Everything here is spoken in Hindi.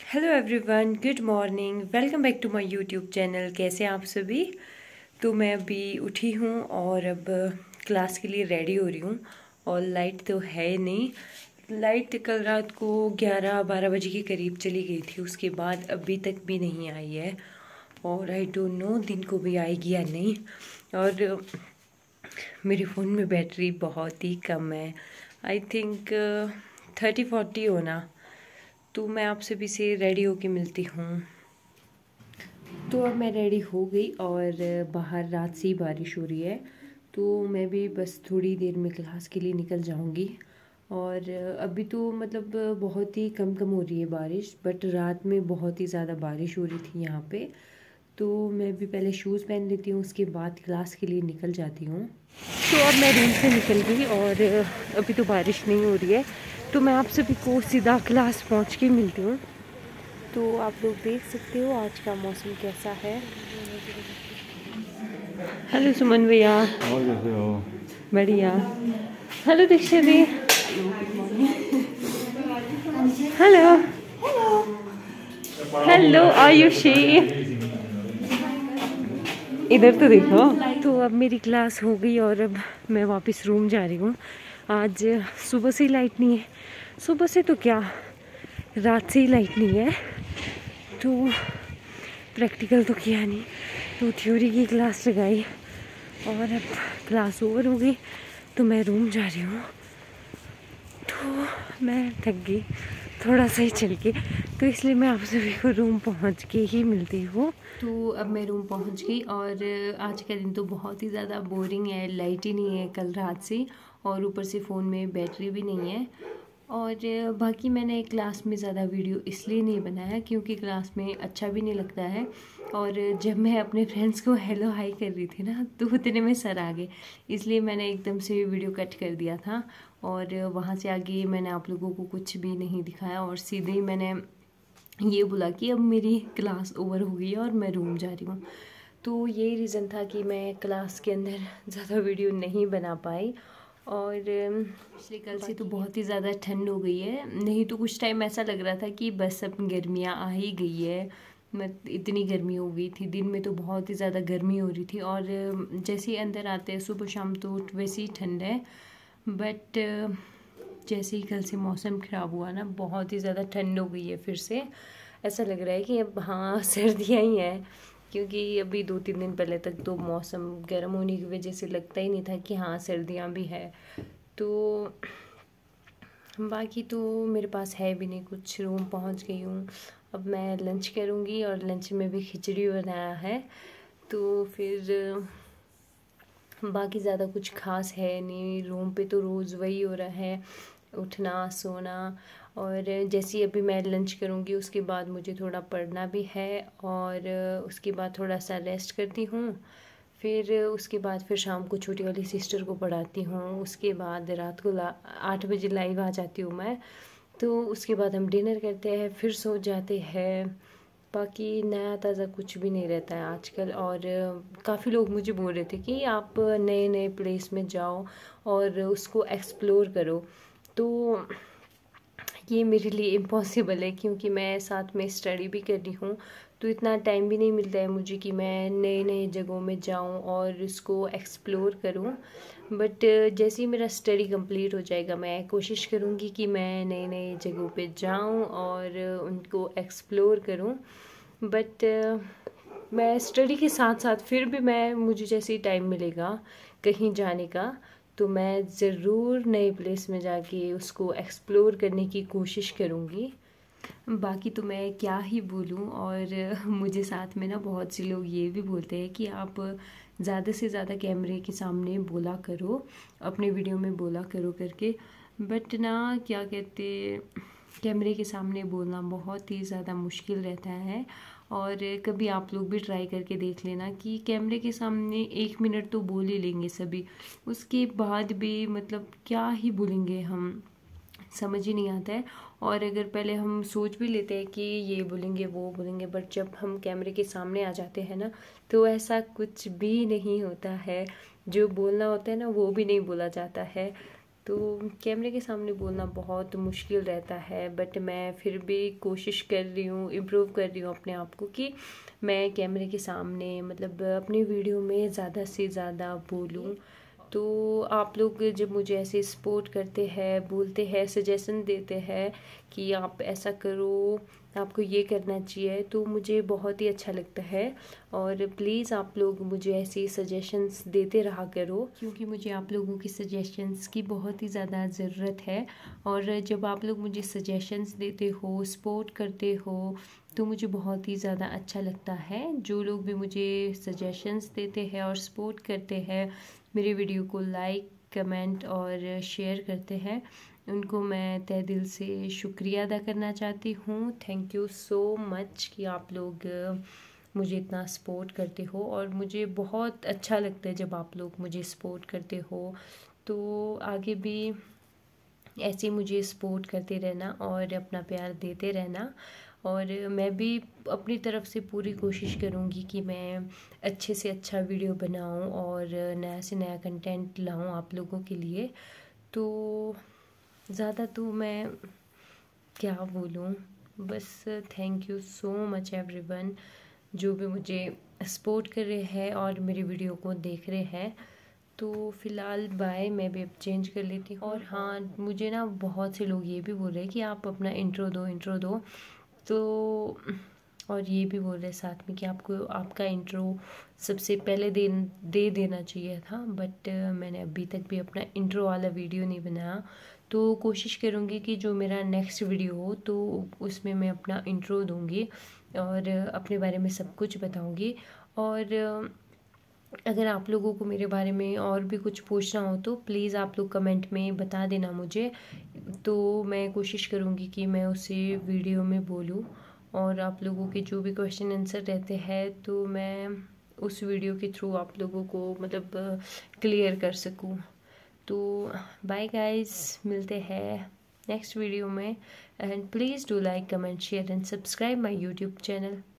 Hello everyone, good morning. Welcome back to my YouTube channel. कैसे आप सभी? तो मैं अभी उठी हूँ और अब क्लास के लिए रेडी हो रही हूँ। और लाइट तो है नहीं। लाइट कल रात को 11-12 बजे के करीब चली गई थी, उसके बाद अभी तक भी नहीं आई है। और आई डोंट नो दिन को भी आएगी या नहीं। और मेरे फ़ोन में बैटरी बहुत ही कम है, आई थिंक 30-40 होना। तो मैं आपसे भी से रेडी होके मिलती हूँ। तो अब मैं रेडी हो गई और बाहर रात से ही बारिश हो रही है, तो मैं भी बस थोड़ी देर में क्लास के लिए निकल जाऊँगी। और अभी तो मतलब बहुत ही कम कम हो रही है बारिश, बट रात में बहुत ही ज़्यादा बारिश हो रही थी यहाँ पे। तो मैं भी पहले शूज़ पहन लेती हूँ, उसके बाद क्लास के लिए निकल जाती हूँ। तो अब मैं रूम से निकल गई और अभी तो बारिश नहीं हो रही है, तो मैं आप सभी को सीधा क्लास पहुँच के मिलती हूँ। तो आप लोग देख सकते हो आज का मौसम कैसा है। हेलो सुमन भैया। और कैसे हो? बढ़िया। Hello Diksha di. Hello hello Ayushi, इधर तो देखो। तो अब मेरी क्लास हो गई और अब मैं वापस रूम जा रही हूँ। आज सुबह से ही लाइट नहीं है, सुबह से तो क्या रात से ही लाइट नहीं है। तो प्रैक्टिकल तो किया नहीं, तो थ्योरी की क्लास लगाई और अब क्लास ओवर हो गई, तो मैं रूम जा रही हूँ। तो मैं थक गई थोड़ा सा ही चल के, तो इसलिए मैं आप सभी को रूम पहुँच के ही मिलती हूँ। तो अब मैं रूम पहुँच गई और आज का दिन तो बहुत ही ज़्यादा बोरिंग है। लाइट ही नहीं है कल रात से, और ऊपर से फ़ोन में बैटरी भी नहीं है। और बाकी मैंने क्लास में ज़्यादा वीडियो इसलिए नहीं बनाया क्योंकि क्लास में अच्छा भी नहीं लगता है। और जब मैं अपने फ्रेंड्स को हेलो हाई कर रही थी ना, तो उतने में सर आ गए, इसलिए मैंने एकदम से वीडियो कट कर दिया था। और वहाँ से आगे मैंने आप लोगों को कुछ भी नहीं दिखाया और सीधे ही मैंने ये बोला कि अब मेरी क्लास ओवर हो गई है और मैं रूम जा रही हूँ। तो यही रीज़न था कि मैं क्लास के अंदर ज़्यादा वीडियो नहीं बना पाई। और पिछले कल से तो बहुत ही ज़्यादा ठंड हो गई है। नहीं तो कुछ टाइम ऐसा लग रहा था कि बस अब गर्मियाँ आ ही गई है। मत इतनी गर्मी हो गई थी, दिन में तो बहुत ही ज़्यादा गर्मी हो रही थी। और जैसे ही अंदर आते हैं सुबह शाम तो वैसे ही ठंड है। बट जैसे ही कल से मौसम ख़राब हुआ ना, बहुत ही ज़्यादा ठंड हो गई है फिर से। ऐसा लग रहा है कि अब हाँ सर्दियाँ ही हैं, क्योंकि अभी 2-3 दिन पहले तक तो मौसम गर्म होने की वजह से लगता ही नहीं था कि हाँ सर्दियाँ भी है। तो बाकी तो मेरे पास है भी नहीं कुछ, रूम पहुंच गई हूँ। अब मैं लंच करूँगी और लंच में भी खिचड़ी बनाया है। तो फिर बाकी ज़्यादा कुछ खास है नहीं। रूम पे तो रोज़ वही हो रहा है, उठना सोना। और जैसे ही अभी मैं लंच करूँगी उसके बाद मुझे थोड़ा पढ़ना भी है, और उसके बाद थोड़ा सा रेस्ट करती हूँ। फिर उसके बाद फिर शाम को छोटी वाली सिस्टर को पढ़ाती हूँ। उसके बाद रात को 8 बजे लाइव आ जाती हूँ मैं। तो उसके बाद हम डिनर करते हैं, फिर सो जाते हैं। बाकी नया ताज़ा कुछ भी नहीं रहता है आजकल। और काफ़ी लोग मुझे बोल रहे थे कि आप नए नए प्लेस में जाओ और उसको एक्सप्लोर करो। तो ये मेरे लिए इम्पॉसिबल है क्योंकि मैं साथ में स्टडी भी कर रही हूँ, तो इतना टाइम भी नहीं मिलता है मुझे कि मैं नए नए जगहों में जाऊँ और इसको एक्सप्लोर करूँ। बट जैसे ही मेरा स्टडी कंप्लीट हो जाएगा, मैं कोशिश करूँगी कि मैं नए नए जगहों पे जाऊँ और उनको एक्सप्लोर करूँ। बट मैं स्टडी के साथ साथ फिर भी मुझे जैसे ही टाइम मिलेगा कहीं जाने का, तो मैं ज़रूर नए प्लेस में जाके उसको एक्सप्लोर करने की कोशिश करूँगी। बाकी तो मैं क्या ही बोलूँ। और मुझे साथ में ना बहुत से लोग ये भी बोलते हैं कि आप ज़्यादा से ज़्यादा कैमरे के सामने बोला करो, अपने वीडियो में बोला करो करके। बट ना क्या कहते, कैमरे के सामने बोलना बहुत ही ज़्यादा मुश्किल रहता है। और कभी आप लोग भी ट्राई करके देख लेना कि कैमरे के सामने 1 मिनट तो बोल ही लेंगे सभी, उसके बाद भी मतलब क्या ही बोलेंगे हम, समझ ही नहीं आता है। और अगर पहले हम सोच भी लेते हैं कि ये बोलेंगे वो बोलेंगे, बट जब हम कैमरे के सामने आ जाते हैं ना, तो ऐसा कुछ भी नहीं होता है। जो बोलना होता है ना वो भी नहीं बोला जाता है। तो कैमरे के सामने बोलना बहुत मुश्किल रहता है, बट मैं फिर भी कोशिश कर रही हूँ, इम्प्रूव कर रही हूँ अपने आप को कि मैं कैमरे के सामने मतलब अपनी वीडियो में ज़्यादा से ज़्यादा बोलूँ। तो आप लोग जब मुझे ऐसे सपोर्ट करते हैं, बोलते हैं, सजेशन देते हैं कि आप ऐसा करो, आपको ये करना चाहिए, तो मुझे बहुत ही अच्छा लगता है। और प्लीज़ आप लोग मुझे ऐसी सजेशंस देते रहा करो, क्योंकि मुझे आप लोगों की सजेशंस की बहुत ही ज़्यादा ज़रूरत है। और जब आप लोग मुझे सजेशंस देते हो, सपोर्ट करते हो, तो मुझे बहुत ही ज़्यादा अच्छा लगता है। जो लोग भी मुझे सजेशंस देते हैं और सपोर्ट करते हैं, मेरी वीडियो को लाइक, कमेंट और शेयर करते हैं, उनको मैं तहे दिल से शुक्रिया अदा करना चाहती हूँ। थैंक यू सो मच कि आप लोग मुझे इतना सपोर्ट करते हो, और मुझे बहुत अच्छा लगता है जब आप लोग मुझे सपोर्ट करते हो। तो आगे भी ऐसे मुझे सपोर्ट करते रहना और अपना प्यार देते रहना। और मैं भी अपनी तरफ से पूरी कोशिश करूँगी कि मैं अच्छे से अच्छा वीडियो बनाऊँ और नया से नया कंटेंट लाऊँ आप लोगों के लिए। तो ज़्यादा तो मैं क्या बोलूँ, बस thank you so much everyone जो भी मुझे सपोर्ट कर रहे हैं और मेरी वीडियो को देख रहे हैं। तो फ़िलहाल बाय, मैं भी अब चेंज कर लेती हूँ। और हाँ, मुझे ना बहुत से लोग ये भी बोल रहे हैं कि आप अपना इंट्रो दो। तो और ये भी बोल रहे साथ में कि आपको आपका इंट्रो सबसे पहले दे देना चाहिए था, बट मैंने अभी तक भी अपना इंट्रो वाला वीडियो नहीं बनाया। तो कोशिश करूँगी कि जो मेरा नेक्स्ट वीडियो हो तो उसमें मैं अपना इंट्रो दूँगी और अपने बारे में सब कुछ बताऊँगी। और अगर आप लोगों को मेरे बारे में और भी कुछ पूछना हो तो प्लीज़ आप लोग कमेंट में बता देना मुझे, तो मैं कोशिश करूँगी कि मैं उसे वीडियो में बोलूँ। और आप लोगों के जो भी क्वेश्चन आंसर रहते हैं तो मैं उस वीडियो के थ्रू आप लोगों को मतलब क्लियर कर सकूँ। तो बाय गाइस, मिलते हैं नेक्स्ट वीडियो में, and please do like, comment, share and subscribe my YouTube channel.